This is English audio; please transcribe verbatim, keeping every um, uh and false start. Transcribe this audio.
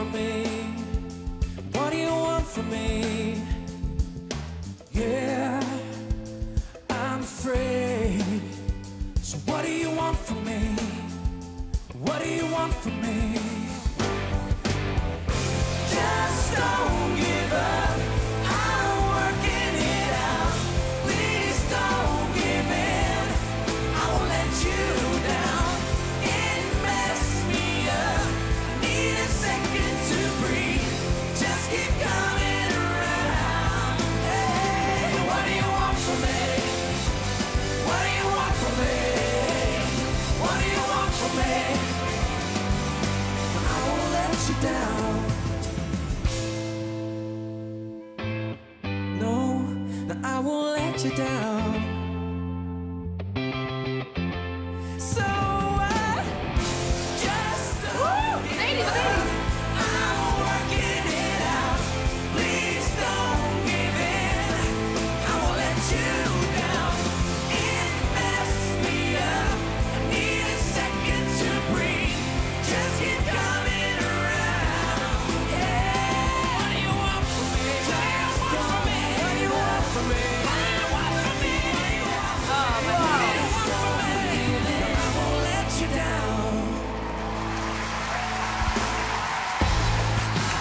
from me? What do you want from me? Yeah, I'm afraid. So what do you want from me? What do you want from me? Just don't give up. I'm working it out. Please don't give in. I won't let you down. It messed me up. Need a second to breathe. Just keep coming around. Hey, what do you want from me? What do you want from me? What do you want from me? I won't let you down. No, no, I won't let you down.